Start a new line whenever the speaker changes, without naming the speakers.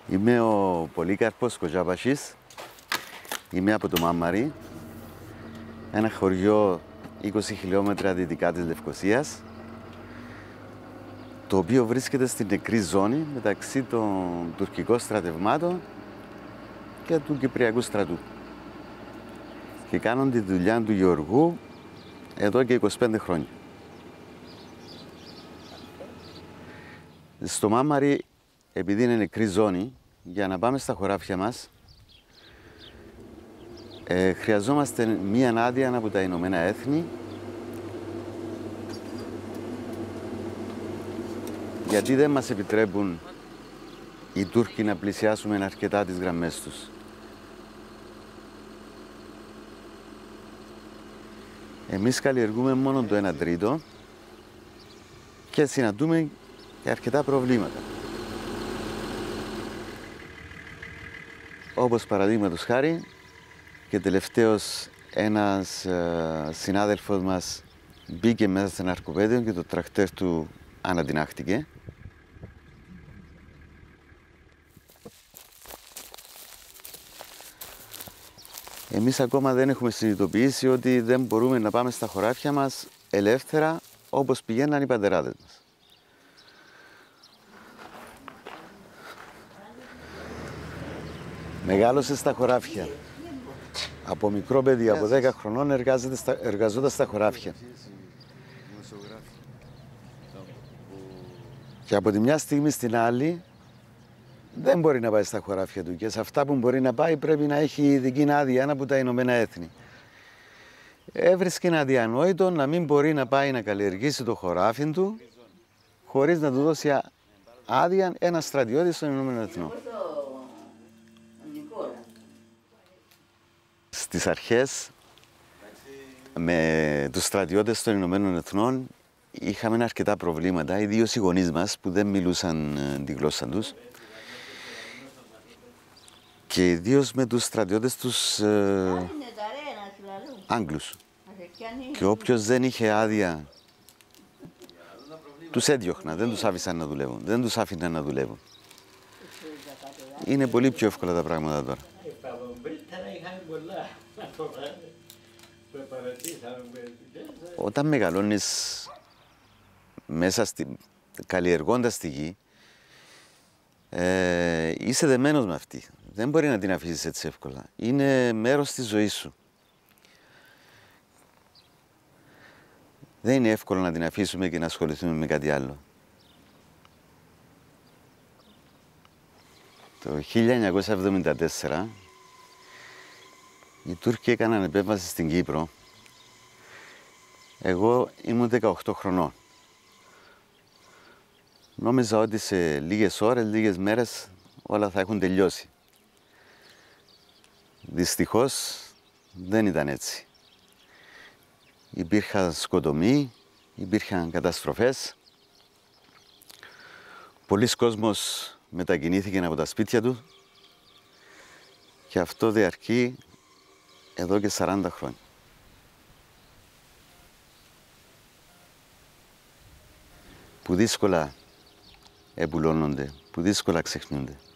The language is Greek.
Είμαι ο Πολύκαρπος Κοζάπασης. Είμαι από το Μάμαρι, ένα χωριό 20 χιλιόμετρα δυτικά της Λευκωσίας, το οποίο βρίσκεται στην νεκρή ζώνη μεταξύ των τουρκικών στρατευμάτων και του Κυπριακού στρατού. Και κάνω τη δουλειά του γεωργού εδώ και 25 χρόνια. Στο Μάμαρι, επειδή είναι νεκρή ζώνη, για να πάμε στα χωράφια μας, χρειαζόμαστε μία άδεια από τα Ηνωμένα Έθνη, γιατί δεν μας επιτρέπουν οι Τούρκοι να πλησιάσουμε αρκετά τις γραμμές τους. Εμείς καλλιεργούμε μόνο το 1 τρίτο και συναντούμε και αρκετά προβλήματα. Όπως παραδείγματος χάρη, και τελευταίως ένας συνάδελφος μας μπήκε μέσα σε ένα αρκοπέδιο και το τρακτέρ του ανατινάχτηκε. Εμείς ακόμα δεν έχουμε συνειδητοποιήσει ότι δεν μπορούμε να πάμε στα χωράφια μας ελεύθερα όπως πηγαίναν οι πατεράδες μας. Μεγάλωσε στα χωράφια. Από μικρό παιδί, από 10 χρονών, εργαζόταν στα χωράφια. Και από τη μια στιγμή στην άλλη δεν μπορεί να πάει στα χωράφια του. Και σε αυτά που μπορεί να πάει πρέπει να έχει ειδική άδεια από τα Ηνωμένα Έθνη. Έβρισκε αδιανόητο να μην μπορεί να πάει να καλλιεργήσει το χωράφι του χωρίς να του δώσει άδεια ένα στρατιώτη των Ηνωμένων Εθνών. Στις αρχές, με τους στρατιώτες των Ηνωμένων Εθνών είχαμε αρκετά προβλήματα, ιδίως οι γονείς μας που δεν μιλούσαν τη γλώσσα τους και ιδίως με τους στρατιώτες τους Άγγλους. Και όποιος δεν είχε άδεια τους έδιωχνα, δεν τους άφησαν να δουλεύουν, δεν τους άφηναν να δουλεύουν. Είναι πολύ πιο εύκολα τα πράγματα τώρα. Όταν μεγαλώνεις μέσα καλλιεργώντας τη γη, είσαι δεμένος με αυτή. Δεν μπορεί να την αφήσεις έτσι εύκολα. Είναι μέρος της ζωής σου. Δεν είναι εύκολο να την αφήσουμε και να ασχοληθούμε με κάτι άλλο. Το 1974 οι Τούρκοι έκαναν επέμβαση στην Κύπρο. Εγώ ήμουν 18 χρονών. Νόμιζα ότι σε λίγες ώρες, λίγες μέρες όλα θα έχουν τελειώσει. Δυστυχώς δεν ήταν έτσι. Υπήρχαν σκοτωμοί, υπήρχαν καταστροφές. Πολλοί κόσμος μετακινήθηκαν από τα σπίτια του και αυτό διαρκεί εδώ και 40 χρόνια. Που δύσκολα επουλώνονται, που δύσκολα ξεχνιούνται.